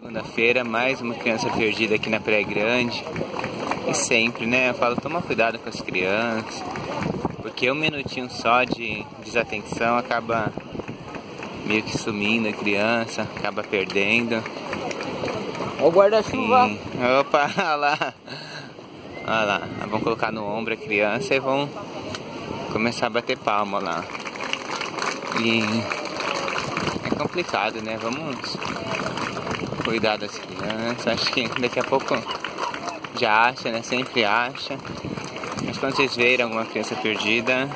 Segunda-feira, mais uma criança perdida aqui na Praia Grande. E sempre, né? Eu falo, toma cuidado com as crianças, porque um minutinho só de desatenção acaba meio que sumindo a criança, acaba perdendo. Olha o guarda-chuva. Opa, olha lá. Olha lá. Vão colocar no ombro a criança e vão começar a bater palma lá. E é complicado, né? Vamos cuidar das crianças. Acho que daqui a pouco já acha, né? Sempre acha. Mas quando vocês verem alguma criança perdida,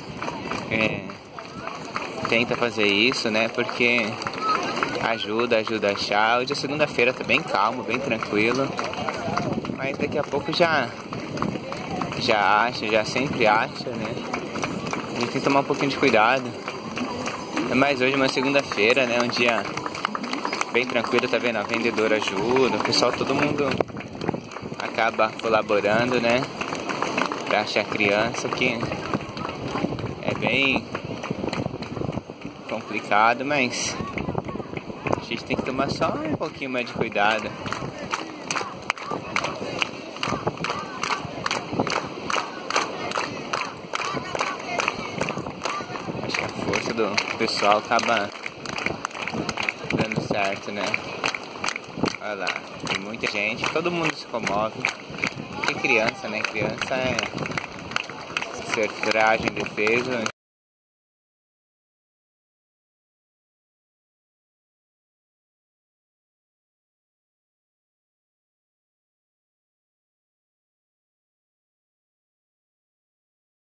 tenta fazer isso, né? Porque ajuda a achar. Hoje é segunda-feira, tá bem calmo, bem tranquilo. Mas daqui a pouco já acha, já sempre acha, né? A gente tem que tomar um pouquinho de cuidado. Mas hoje é uma segunda-feira, né? Um dia bem tranquilo, tá vendo? A vendedora ajuda, o pessoal, todo mundo acaba colaborando, né? Pra achar criança, que é bem complicado, mas a gente tem que tomar só um pouquinho mais de cuidado. Acho que a força do pessoal acaba dando certo, né? Olha lá, tem muita gente, todo mundo se comove. Tem criança, né? Criança é ser frágil, indefeso.